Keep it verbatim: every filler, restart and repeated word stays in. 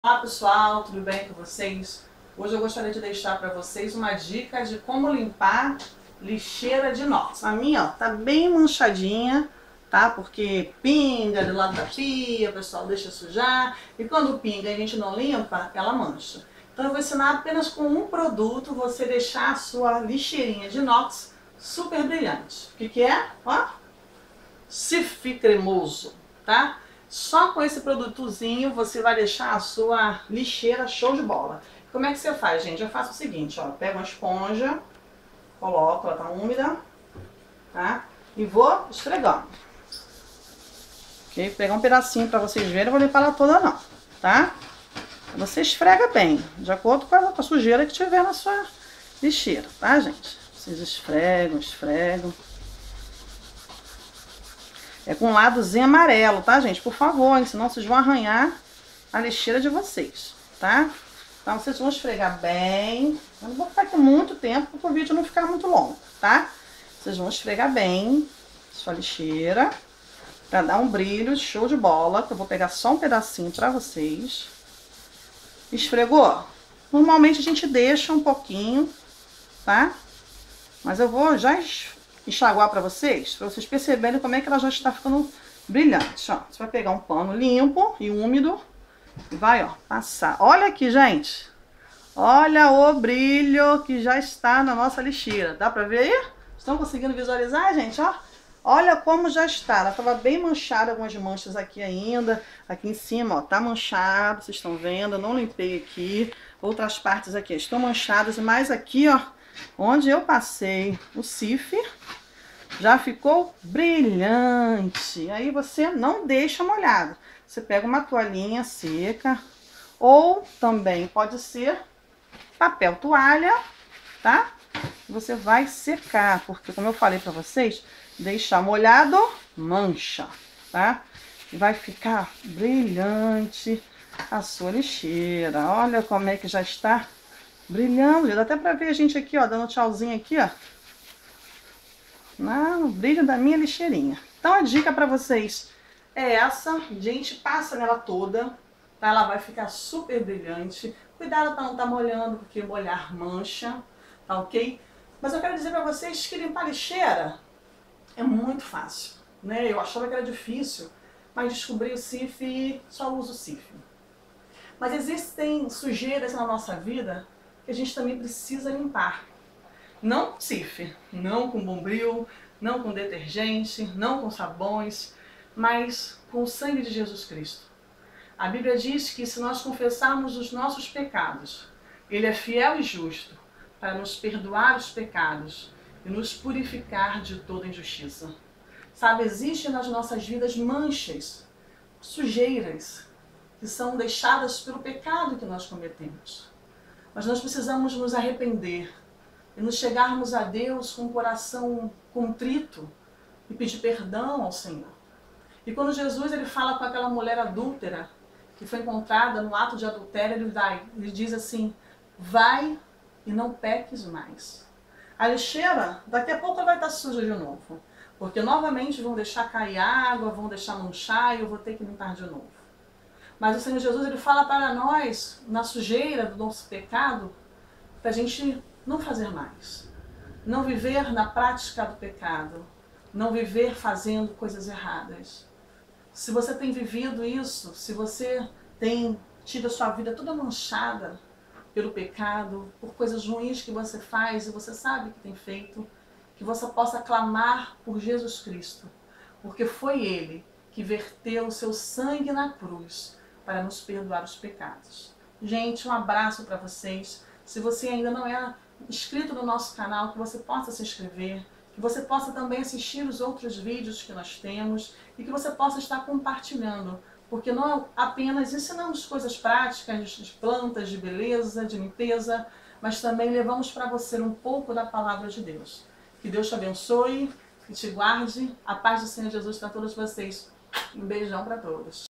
Olá pessoal, tudo bem com vocês? Hoje eu gostaria de deixar para vocês uma dica de como limpar lixeira de inox. A minha, ó, tá bem manchadinha, tá? Porque pinga do lado da pia, o pessoal deixa sujar, e quando pinga e a gente não limpa, ela mancha. Então eu vou ensinar apenas com um produto você deixar a sua lixeirinha de inox super brilhante. O que que é? Ó, Cif cremoso, tá? Só com esse produtozinho você vai deixar a sua lixeira show de bola. Como é que você faz, gente? Eu faço o seguinte, ó, pego uma esponja, coloco, ela tá úmida, tá? E vou esfregando. Ok? Vou pegar um pedacinho pra vocês verem, eu vou limpar ela toda não, tá? Você esfrega bem, de acordo com a, com a sujeira que tiver na sua lixeira, tá, gente? Vocês esfregam, esfregam. É com um ladozinho amarelo, tá, gente? Por favor, hein? Senão vocês vão arranhar a lixeira de vocês, tá? Então vocês vão esfregar bem. Eu não vou ficar aqui muito tempo para o vídeo não ficar muito longo, tá? Vocês vão esfregar bem sua lixeira para dar um brilho show de bola. Que eu vou pegar só um pedacinho para vocês. Esfregou? Normalmente a gente deixa um pouquinho, tá? Mas eu vou já enxaguar para vocês, para vocês perceberem como é que ela já está ficando brilhante, ó. Você vai pegar um pano limpo e úmido e vai, ó, passar. Olha aqui, gente. Olha o brilho que já está na nossa lixeira. Dá para ver aí? Estão conseguindo visualizar, gente, ó? Olha como já está. Ela estava bem manchada, algumas manchas aqui ainda. Aqui em cima, ó, tá manchado, vocês estão vendo? Eu não limpei aqui. Outras partes aqui estão manchadas, mas aqui, ó, onde eu passei o Cif, já ficou brilhante. Aí você não deixa molhado. Você pega uma toalhinha seca, ou também pode ser papel toalha, tá? Você vai secar, porque como eu falei pra vocês, deixar molhado, mancha, tá? E vai ficar brilhante a sua lixeira. Olha como é que já está brilhando, já dá até pra ver a gente aqui, ó, dando tchauzinho aqui, ó, no brilho da minha lixeirinha. Então a dica pra vocês é essa, gente, passa nela toda, tá? Ela vai ficar super brilhante. Cuidado pra não tá molhando, porque molhar mancha, tá ok? Mas eu quero dizer pra vocês que limpar lixeira é muito fácil, né? Eu achava que era difícil, mas descobri o Cif e só uso o Cif. Mas existem sujeiras na nossa vida que a gente também precisa limpar. Não com Cif, não com Bombril, não com detergente, não com sabões, mas com o sangue de Jesus Cristo. A Bíblia diz que se nós confessarmos os nossos pecados, Ele é fiel e justo para nos perdoar os pecados e nos purificar de toda injustiça. Sabe, existem nas nossas vidas manchas, sujeiras, que são deixadas pelo pecado que nós cometemos. Mas nós precisamos nos arrepender e nos chegarmos a Deus com o coração contrito e pedir perdão ao Senhor. E quando Jesus ele fala com aquela mulher adúltera que foi encontrada no ato de adultério, ele, vai, ele diz assim: vai e não peques mais. A lixeira, daqui a pouco ela vai estar suja de novo, porque novamente vão deixar cair água, vão deixar manchar e eu vou ter que limpar de novo. Mas o Senhor Jesus ele fala para nós, na sujeira do nosso pecado, para a gente não fazer mais. Não viver na prática do pecado. Não viver fazendo coisas erradas. Se você tem vivido isso, se você tem tido a sua vida toda manchada pelo pecado, por coisas ruins que você faz e você sabe que tem feito, que você possa clamar por Jesus Cristo, porque foi Ele que verteu o seu sangue na cruz para nos perdoar os pecados. Gente, um abraço para vocês. Se você ainda não é inscrito no nosso canal, que você possa se inscrever, que você possa também assistir os outros vídeos que nós temos e que você possa estar compartilhando, porque não apenas ensinamos coisas práticas de plantas, de beleza, de limpeza, mas também levamos para você um pouco da palavra de Deus. Que Deus te abençoe e te guarde. A paz do Senhor Jesus para todos vocês. Um beijão para todos.